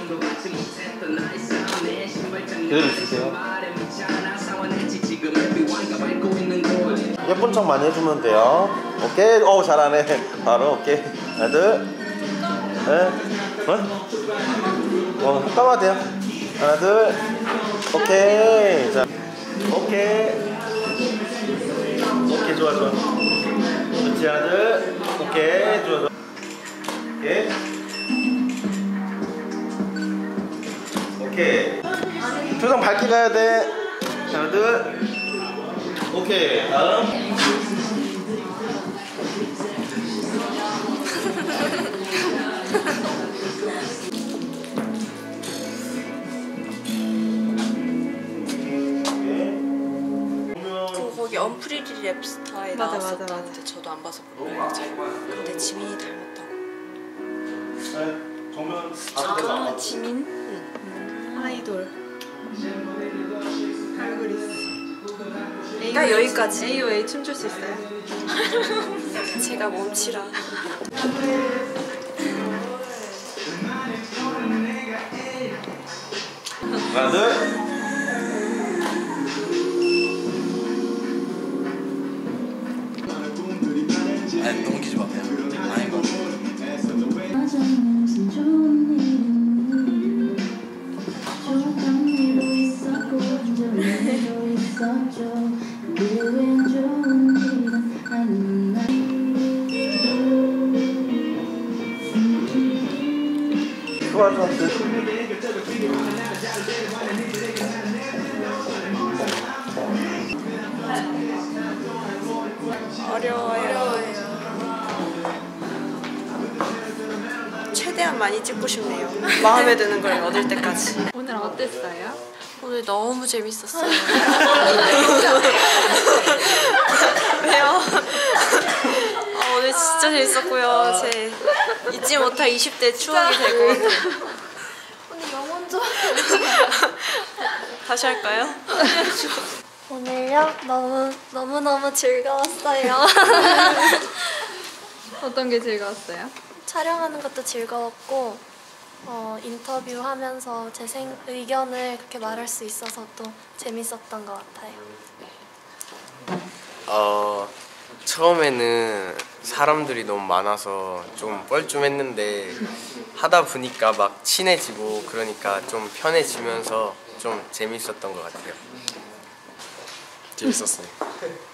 그대로 있으세요. 예쁜 척 많이 해주면 돼요. 오케이. 오, 잘하네. 바로 오케이. 하나 둘. 네. 깜아도 돼요. 하나 둘. 오케이. 자, 오케이. 오케이, 좋아 좋아. 그렇지. 하나 둘. 오케이, 좋아 좋아. 오케이. 오케이. 표정 밝게 가야 돼. 하나 둘. 오케이. 다음. 거기 언프리티 랩스타에 나왔었다는데 저도 안 봐서 몰라요. 근데 지민이 닮았다고. 정면 아, 지민? 응. 아이돌. 그러니까 여기까지. AOA 춤출 수 있어요? 제가 몸치라. 하나 둘. 아니 너무 기지 마세요. 아이고. 좋아 좋아. 어려워요. 최대한 많이 찍고 싶네요. 마음에 드는 걸 얻을 때까지. 오늘 어땠어요? 오늘 너무 재밌었어요. 왜요? 오늘 진짜 재밌었고요. 제 잊지 못할 20대 추억이 될 것 같아요. 오늘 영혼 좋아. 다시 할까요? 오늘요? 너무너무 즐거웠어요. 어떤 게 즐거웠어요? 촬영하는 것도 즐거웠고 인터뷰하면서 제 의견을 그렇게 말할 수 있어서 또 재밌었던 것 같아요. 처음에는 사람들이 너무 많아서 좀 뻘쭘했는데 하다 보니까 막 친해지고 그러니까 좀 편해지면서 좀 재밌었던 것 같아요. 재밌었어요.